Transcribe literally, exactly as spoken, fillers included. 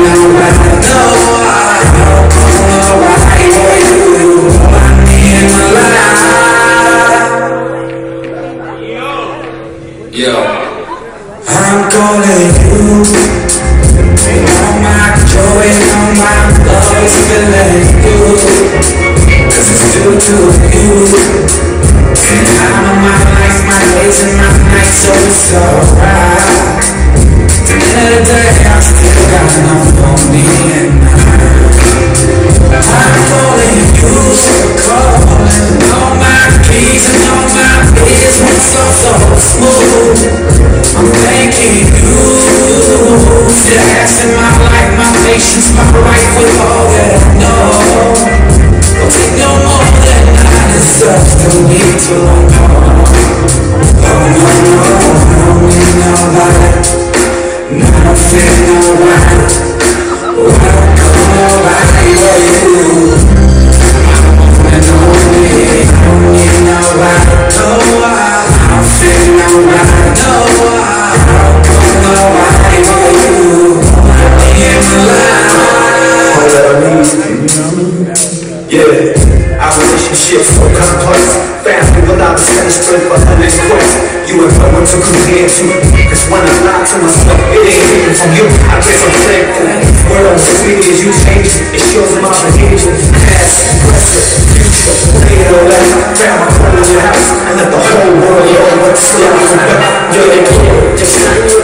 nobody, no, I don't know why you want me in my life. Yo, I'm calling you. All my joy and all my love is feeling you, cause it's due to you. And time of my life, my days and my nights, so it's alright. The end of the day, I still got enough for me and mine. I'm calling you, so calling. All my keys and all my business, so so smooth. I'm thanking you. The ass in my life, my patience, my right with all that I know. Don't take no more than I deserve. Don't need to long call. Oh no, no, I don't need nobody. No, I don't feel nobody. Oh, I don't call nobody but you. And only, I don't need nobody. No, I don't feel nobody. No, I don't call nobody but you. Yeah, our relationship so complex. Family without a steady spread for her next quest. You and no one to compare to. Cause when I lie to myself, it ain't even from you. I guess I'm thankful. World as sweet as you change, it shows my behavior. Past, present, future, later or less. Found my home in your house and let the whole world know what's up. You're the kid, just like